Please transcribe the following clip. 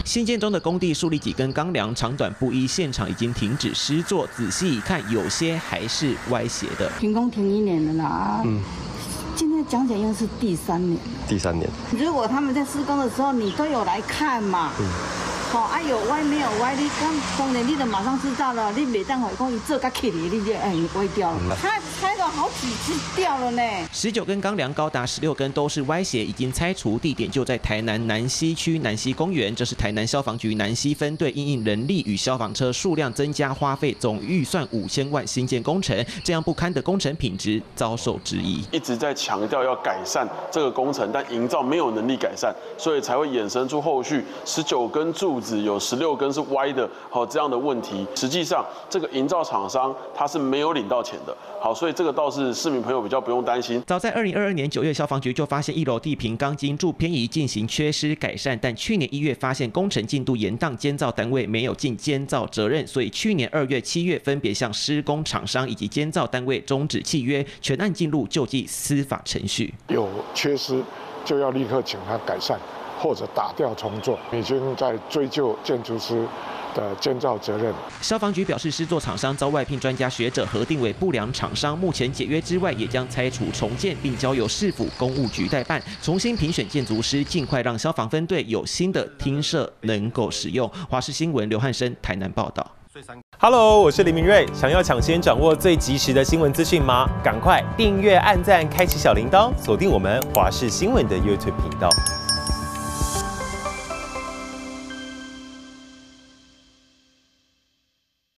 新建中的工地竖立几根钢梁，长短不一，现场已经停止施作。仔细一看，有些还是歪斜的。 停工停1年了啦。现在讲起来应该是第3年了。 第3年。 如果他们在施工的时候，你都有来看嘛？好啊，有歪没有歪，你刚工人你就马上知道了，你袂当回讲伊做甲起哩，你就歪掉了。他拆了好几次掉了呢。 19根钢梁高达16根都是歪斜，已经拆除，地点就在台南南西区南西公园。这是台南消防局南西分队因应人力与消防车数量增加，花费总预算5000万新建工程，这样不堪的工程品质遭受质疑。 一直在强调要改善这个工程，但营造没有能力改善，所以才会衍生出后续19根柱子有16根是歪的，这样的问题。实际上，这个营造厂商他是没有领到钱的。所以这个倒是市民朋友比较不用担心。 早在2022年9月，消防局就发现1楼地坪钢筋柱偏移，进行缺失改善，但去年1月发现工程进度延宕，监造单位没有尽监造责任，所以去年2月、7月分别向施工厂商以及监造单位终止契约，全案进入救济司法程序。 有缺失就要立刻请他改善，或者打掉重做，已经在追究建筑师的监造责任。 消防局表示，施作厂商遭外聘专家学者核定为不良厂商，目前解约之外，也将拆除重建，并交由市府工务局代办，重新评选建筑师，尽快让消防分队有新的厅舍能够使用。华视新闻刘汉生台南报道。 Hello， 我是林明瑞。想要抢先掌握最及时的新闻资讯吗？赶快订阅、按赞、开启小铃铛，锁定我们华视新闻的 YouTube 频道。